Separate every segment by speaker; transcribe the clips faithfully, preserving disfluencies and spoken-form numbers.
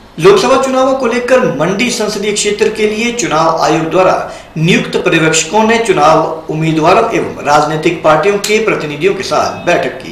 Speaker 1: लोकसभा चुनावों को लेकर मंडी संसदीय क्षेत्र के लिए चुनाव आयोग द्वारा नियुक्त पर्यवेक्षकों ने चुनाव उम्मीदवारों एवं राजनीतिक पार्टियों के प्रतिनिधियों के साथ बैठक की।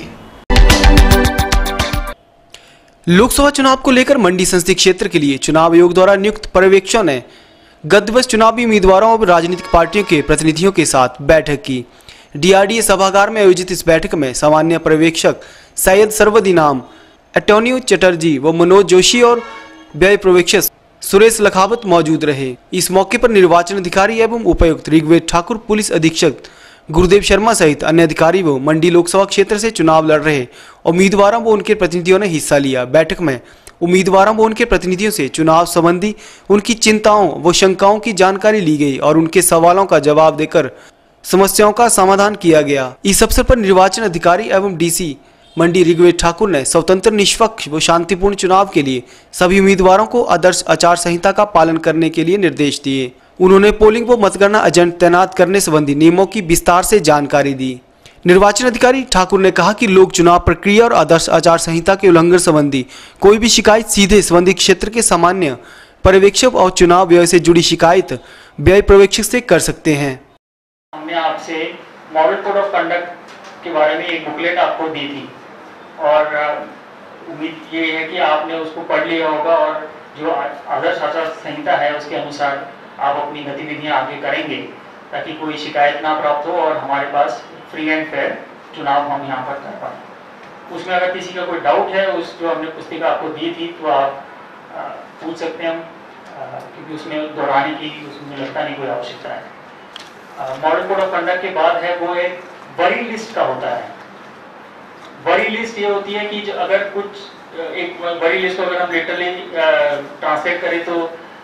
Speaker 2: लोकसभा चुनाव को लेकर मंडी संसदीय क्षेत्र के लिए चुनाव आयोग द्वारा नियुक्त पर्यवेक्षकों ने गत दिवस चुनावी उम्मीदवारों और राजनीतिक पार्टियों के प्रतिनिधियों के साथ बैठक की। डीआरडीए सभागार में आयोजित इस बैठक में सामान्य पर्यवेक्षक सैयद सरवदी नाम, अटॉर्नी चटर्जी व मनोज जोशी और व्यय पर्यवेक्षक सुरेश लखावत मौजूद रहे। इस मौके पर निर्वाचन अधिकारी एवं उपायुक्त ऋग्वेद ठाकुर, पुलिस अधीक्षक गुरुदेव शर्मा सहित अन्य अधिकारी व मंडी लोकसभा क्षेत्र से चुनाव लड़ रहे उम्मीदवारों व उनके प्रतिनिधियों ने हिस्सा लिया। बैठक में उम्मीदवारों व उनके प्रतिनिधियों से चुनाव संबंधी उनकी चिंताओं व शंकाओं की जानकारी ली गई और उनके सवालों का जवाब देकर समस्याओं का समाधान किया गया। इस अवसर पर निर्वाचन अधिकारी एवं डीसी मंडी ऋग्वेद ठाकुर ने स्वतंत्र, निष्पक्ष व शांतिपूर्ण चुनाव के लिए सभी उम्मीदवारों को आदर्श आचार संहिता का पालन करने के लिए निर्देश दिए। उन्होंने पोलिंग व मतगणना एजेंट तैनात करने संबंधी नियमों की विस्तार से जानकारी दी। निर्वाचन अधिकारी ठाकुर ने कहा कि लोग चुनाव प्रक्रिया और आदर्श आचार संहिता के उल्लंघन संबंधी कोई भी शिकायत सीधे संबंधित क्षेत्र के सामान्य पर्यवेक्षक और चुनाव व्यय से जुड़ी शिकायत व्यय पर्यवेक्षक से कर सकते हैं।
Speaker 3: हमने आपसे मॉडल कोड ऑफ कंडक्ट के बारे में एक बुकलेट आपको दी थी और उम्मीद ये है कि आपने उसको पढ़ लिया होगा और जो आदर्श आचार संहिता है उसके अनुसार आप अपनी गतिविधियां आगे करेंगे ताकि कोई शिकायत ना प्राप्त हो और हमारे पास फ्री एंड फेयर चुनाव हम यहाँ पर कर पाएँ। उसमें अगर किसी का कोई डाउट है, उस जो हमने पुस्तिका आपको दी थी तो आप आ, पूछ सकते हैं हम, क्योंकि उसमें दोहराने की उसमें लगता नहीं कोई आवश्यकता है। मॉडल कोड ऑफ कंडक्ट के बाद है वो एक बड़ी लिस्ट का होता है। बड़ी लिस्ट ये होती है कि जो अगर कुछ एक बड़ी लिस्ट को अगर हम लिटरली ट्रांसलेट करें तो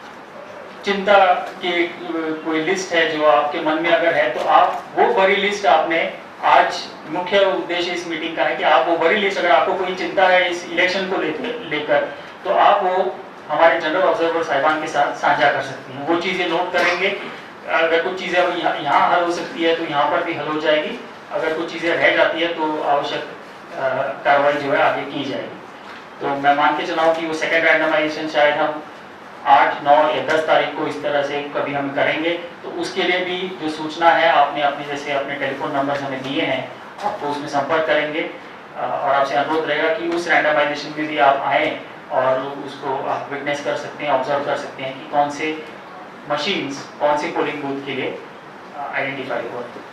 Speaker 3: चिंता की कोई लिस्ट है जो आपके मन में अगर है तो आप वो बड़ी लिस्ट आपने आज मुख्य उद्देश्य इस मीटिंग का है कि आप वो बड़ी लिस्ट, अगर आपको कोई चिंता है इस इलेक्शन को लेकर लेकर तो आप वो हमारे जनरल ऑब्जर्वर साहिबान के साथ साझा कर सकती हैं। वो चीज़ें नोट करेंगे। अगर कुछ चीज़ें यहाँ यहाँ हल हो सकती है तो यहाँ पर भी हल हो जाएगी। अगर कुछ चीज़ें रह जाती है तो आवश्यक कार्रवाई जो है आगे की जाएगी। तो मैं मान के चलाऊँ कि वो सेकेंड रैंडमाइजेशन शायद हम आठ, नौ या दस तारीख को इस तरह से कभी हम करेंगे। तो उसके लिए भी जो सूचना है आपने अपने जैसे अपने टेलीफोन नंबर हमें दिए हैं, आपको उसमें संपर्क करेंगे और आपसे अनुरोध रहेगा कि उस रैंडमाइजेशन में भी आप आएँ और उसको आप विटनेस कर सकते हैं, ऑब्जर्व कर सकते हैं कि कौन से मशीन्स कौन से पोलिंग बूथ के लिए आइडेंटिफाई हुआ।